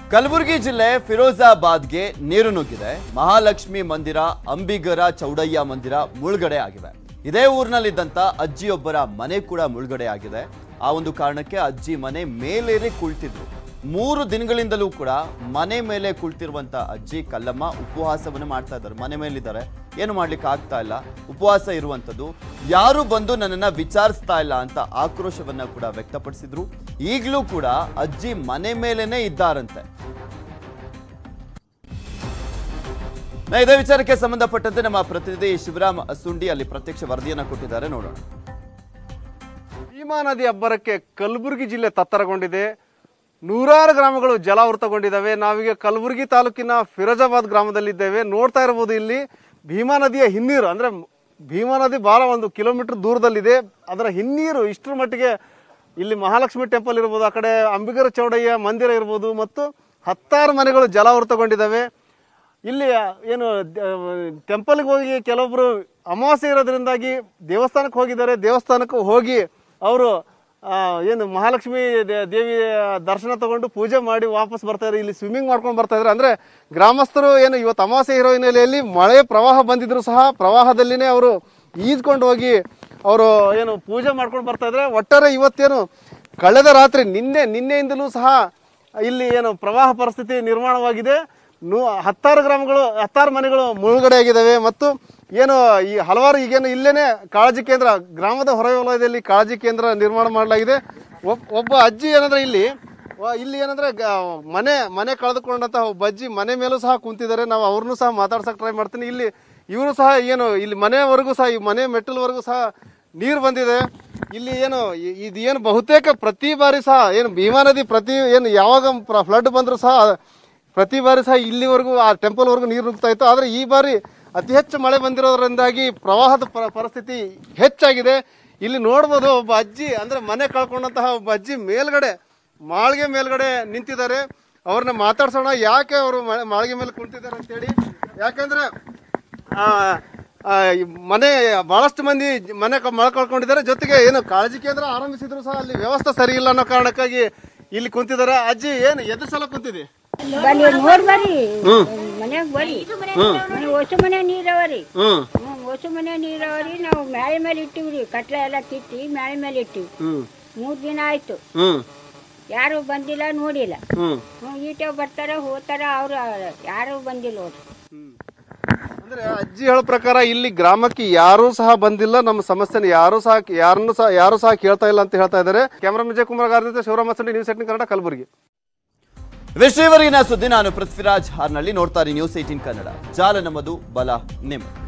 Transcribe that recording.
ಕಲಬುರಗಿ ಜಿಲ್ಲೆ ಫಿರೋಜಾಬಾದ್ಗೆ ನೀರು ನುಗ್ಗಿದೆ. ಮಹಾಲಕ್ಷ್ಮಿ ಮಂದಿರ, ಅಂಬಿಗರ ಚೌಡಯ್ಯ ಮಂದಿರ ಮುಳುಗಡೆ ಆಗಿವೆ. ಇದೇ ಊರಿನಲ್ಲಿದ್ದಂತ ಅಜ್ಜಿಯೊಬ್ಬರ ಮನೆ ಕೂಡ ಮುಳುಗಡೆ ಆಗಿದೆ. ಆ ಒಂದು ಕಾರಣಕ್ಕೆ ಅಜ್ಜಿ ಮನೆ ಮೇಲೇರಿ ಕುಳಿತಿದ್ರು. 3 ದಿನಗಳಿಂದಲೂ ಕೂಡ ಮನೆ ಮೇಲೆ ಕುಳಿತಿರುವಂತ ಅಜ್ಜಿ ಕಲ್ಲಮ್ಮ ಉಪವಾಸವನ್ನು ಮಾಡ್ತಾ ಇದ್ದಾರೆ. ಮನೆ ಮೇಲಿದ್ದಾರೆ, ಏನು ಮಾಡ್ಲಿಕ್ಕೆ ಆಗ್ತಾ ಇಲ್ಲ, ಉಪವಾಸ ಇರುವಂತದ್ದು. ಯಾರು ಬಂದು ನನ್ನನ್ನ ವಿಚಾರಿಸ್ತಾ ಇಲ್ಲ ಅಂತ ಆಕ್ರೋಶವನ್ನ ಕೂಡ ವ್ಯಕ್ತಪಡಿಸಿದ್ರು. ಈಗಲೂ ಕೂಡ ಅಜ್ಜಿ ಮನೆ ಮೇಲೇನೆ ಇದ್ದಾರಂತೆ. ಇದೇ ವಿಚಾರಕ್ಕೆ ಸಂಬಂಧಪಟ್ಟಂತೆ ನಮ್ಮ ಪ್ರತಿನಿಧಿ ಶಿವರಾಮ್ ಸುಂಡಿ ಅಲ್ಲಿ ಪ್ರತ್ಯಕ್ಷ ವರದಿಯನ್ನ ಕೊಟ್ಟಿದ್ದಾರೆ, ನೋಡೋಣ. ಭೀಮಾ ನದಿ ಅಬ್ಬರಕ್ಕೆ ಕಲಬುರಗಿ ಜಿಲ್ಲೆ ತತ್ತರಗೊಂಡಿದೆ. ನೂರಾರು ಗ್ರಾಮಗಳು ಜಲಾವೃತಗೊಂಡಿದ್ದಾವೆ. ನಾವೀಗ ಕಲಬುರಗಿ ತಾಲೂಕಿನ ಫಿರೋಜಾಬಾದ್ ಗ್ರಾಮದಲ್ಲಿದ್ದೇವೆ. ನೋಡ್ತಾ ಇರಬಹುದು, ಇಲ್ಲಿ ಭೀಮಾ ನದಿಯ ಹಿನ್ನೀರು, ಅಂದ್ರೆ ಭೀಮಾ ನದಿ ಬಹಳ 1 ಕಿಲೋಮೀಟರ್ ದೂರದಲ್ಲಿದೆ. ಅದರ ಹಿನ್ನೀರು ಇಷ್ಟರ ಮಟ್ಟಿಗೆ ಇಲ್ಲಿ ಮಹಾಲಕ್ಷ್ಮಿ ಟೆಂಪಲ್ ಇರ್ಬೋದು, ಆ ಕಡೆ ಅಂಬಿಗರ ಚೌಡಯ್ಯ ಮಂದಿರ ಇರ್ಬೋದು, ಮತ್ತು 10 ಮನೆಗಳು ಜಲಾವೃತಗೊಂಡಿದ್ದಾವೆ. ಇಲ್ಲಿ ಏನು ಟೆಂಪಲ್ಗೆ ಹೋಗಿ ಕೆಲವೊಬ್ರು ಅಮಾವಾಸ್ಯೆ ಇರೋದ್ರಿಂದಾಗಿ ದೇವಸ್ಥಾನಕ್ಕೆ ಹೋಗಿದ್ದಾರೆ. ದೇವಸ್ಥಾನಕ್ಕೆ ಹೋಗಿ ಅವರು ಏನು ಮಹಾಲಕ್ಷ್ಮಿ ದೇವಿ ದರ್ಶನ ತಗೊಂಡು ಪೂಜೆ ಮಾಡಿ ವಾಪಸ್ ಬರ್ತಾ ಇದ್ದಾರೆ. ಇಲ್ಲಿ ಸ್ವಿಮ್ಮಿಂಗ್ ಮಾಡ್ಕೊಂಡು ಬರ್ತಾ ಇದ್ದಾರೆ. ಅಂದ್ರೆ ಗ್ರಾಮಸ್ಥರು ಏನು ಇವತ್ತು ಅಮಾವಾಸ್ಯೆ ಇರೋ ಹಿನ್ನೆಲೆಯಲ್ಲಿ ಮಳೆ ಪ್ರವಾಹ ಬಂದಿದ್ರು ಸಹ ಪ್ರವಾಹದಲ್ಲಿನೇ ಅವರು ಈಜ್ಕೊಂಡು ಹೋಗಿ ಅವರು ಏನು ಪೂಜೆ ಮಾಡ್ಕೊಂಡು ಬರ್ತಾ ಇದ್ದಾರೆ. ಒಟ್ಟಾರೆ ಇವತ್ತೇನು ಕಳೆದ ರಾತ್ರಿ ನಿನ್ನೆಯಿಂದಲೂ ಸಹ ಇಲ್ಲಿ ಏನು ಪ್ರವಾಹ ಪರಿಸ್ಥಿತಿ ನಿರ್ಮಾಣವಾಗಿದೆ. 10 ಮನೆಗಳು ಮುಳುಗಡೆ ಆಗಿದ್ದಾವೆ. ಮತ್ತು ಏನು ಈ ಹಲವಾರು ಈಗೇನು ಇಲ್ಲೇನೆ ಕಾಳಜಿ ಕೇಂದ್ರ, ಗ್ರಾಮದ ಹೊರವಲಯದಲ್ಲಿ ಕಾಳಜಿ ಕೇಂದ್ರ ನಿರ್ಮಾಣ ಮಾಡಲಾಗಿದೆ. ಒಬ್ಬ ಅಜ್ಜಿ ಏನಂದ್ರೆ ಇಲ್ಲಿ ಏನಂದ್ರೆ ಮನೆ ಕಳೆದುಕೊಂಡಂತಹ ಒಬ್ಬ ಅಜ್ಜಿ ಮನೆ ಮೇಲೂ ಸಹ ಕುಂತಿದ್ದಾರೆ. ನಾವು ಅವ್ರನ್ನೂ ಸಹ ಮಾತಾಡ್ಸಕ್ ಟ್ರೈ ಮಾಡ್ತೀನಿ. ಇಲ್ಲಿ ಇವರು ಸಹ ಏನು ಇಲ್ಲಿ ಮನೆವರೆಗೂ ಸಹ ಈ ಮನೆ ಮೆಟ್ಟಲವರೆಗೂ ಸಹ ನೀರು ಬಂದಿದೆ. ಇಲ್ಲಿ ಏನು ಬಹುತೇಕ ಪ್ರತಿ ಬಾರಿ ಸಹ ಏನು ಭೀಮಾ ನದಿ ಯಾವಾಗ ಫ್ಲಡ್ ಬಂದರೂ ಸಹ ಪ್ರತಿ ಬಾರಿ ಸಹ ಇಲ್ಲಿವರೆಗೂ ಆ ಟೆಂಪಲ್ವರೆಗೂ ನೀರು ನುಗ್ತಾ ಇತ್ತು. ಆದರೆ ಈ ಬಾರಿ ಅತಿ ಹೆಚ್ಚು ಮಳೆ ಬಂದಿರೋದ್ರಿಂದಾಗಿ ಪ್ರವಾಹದ ಪರಿಸ್ಥಿತಿ ಹೆಚ್ಚಾಗಿದೆ. ಇಲ್ಲಿ ನೋಡ್ಬೋದು, ಒಬ್ಬ ಅಜ್ಜಿ ಅಂದ್ರೆ ಮನೆ ಕಳ್ಕೊಂಡಂತಹ ಒಬ್ಬ ಅಜ್ಜಿ ಮಾಳಿಗೆ ಮೇಲ್ಗಡೆ ನಿಂತಿದ್ದಾರೆ. ಅವ್ರನ್ನ ಮಾತಾಡ್ಸೋಣ, ಯಾಕೆ ಅವರು ಮಾಳಿಗೆ ಮೇಲೆ ಕುಂತಿದ್ದಾರೆ ಅಂತೇಳಿ. ಯಾಕಂದ್ರೆ ಮನೆ ಬಹಳಷ್ಟು ಮಂದಿ ಮಳೆ ಕಳ್ಕೊಂಡಿದ್ದಾರೆ. ಜೊತೆಗೆ ಏನು ಕಾಳಜಿ ಕೇಂದ್ರ ಆರಂಭಿಸಿದ್ರು ಸಹ ಅಲ್ಲಿ ವ್ಯವಸ್ಥೆ ಸರಿ ಇಲ್ಲ ಅನ್ನೋ ಕಾರಣಕ್ಕಾಗಿ ಇಲ್ಲಿ ಕುಂತಿದ್ದಾರೆ. ಅಜ್ಜಿ ಏನು ಎದ್ದು ಸಲ ಕುಂತಿದೆ? ನೋಡ್ಬರಿ ಮನ್ಯಾಗ ಬರ್ರಿ. ಹೊಸ ಮನೆ ನೀರವರಿ, ಹೊಸ ಮನೆ ನೀರವರಿ. ನಾವು ಮ್ಯಾಳೆ ಮೇಲೆ ಇಟ್ಟಿವ್ರಿ, ಕಟ್ಲೆ ಎಲ್ಲ ಕಿತ್ತಿ ಮ್ಯಾಳೆ ಮೇಲೆ ಇಟ್ಟಿವಿ. 3 ದಿನ ಆಯ್ತು, ಯಾರು ಬಂದಿಲ್ಲ, ನೋಡಿಲ್ಲ. ಈಟೆ ಬರ್ತಾರ ಹೋಗ್ತಾರ, ಅವ್ರು ಯಾರು ಬಂದಿಲ್ಲ ನೋಡ್ರಿ. ಅಂದ್ರೆ ಅಜ್ಜಿ ಹೇಳೋ ಪ್ರಕಾರ ಇಲ್ಲಿ ಗ್ರಾಮಕ್ಕೆ ಯಾರೂ ಸಹ ಬಂದಿಲ್ಲ, ನಮ್ಮ ಸಮಸ್ಯೆನ ಯಾರು ಸಹ ಕೇಳ್ತಾ ಇಲ್ಲ ಅಂತ ಹೇಳ್ತಾ ಇದ್ದಾರೆ. Camera Vijay Kumar Garji, Shivarama Sundi, news 18 Kannada, Kalaburagi. ವಿಶ್ವವರೆಗಿನ ಸುದ್ದಿ. ನಾನು ಪೃಥ್ವಿರಾಜ್ ಹಾರ್ನಳ್ಳಿ. ನೋಡ್ತಾರೆ ನ್ಯೂಸ್ 18 ಕನ್ನಡ. ಜಾಲ ನಮ್ಮದು, ಬಲ ನಿಮ್ಮದು.